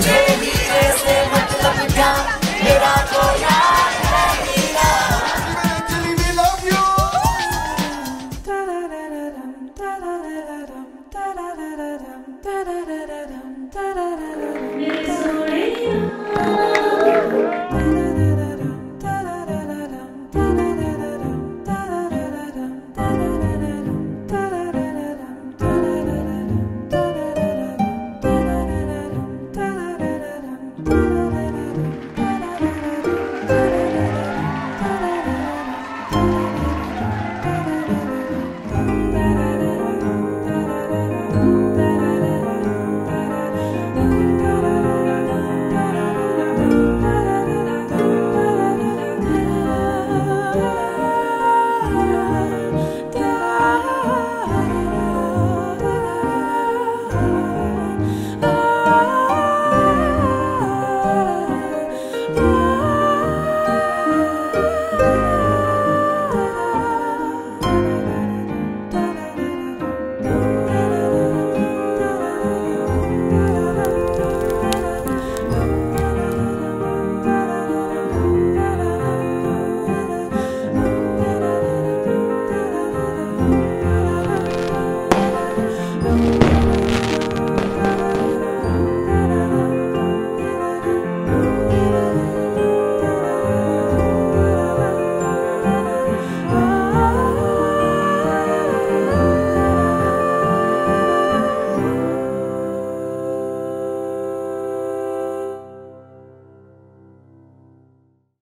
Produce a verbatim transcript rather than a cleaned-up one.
तुझे हीरे से मतलब क्या, मेरा तो यार है हीरा। Anjali, we love you. Da da da da dum, da da da da dum, da da da da dum, da da da da dum, da da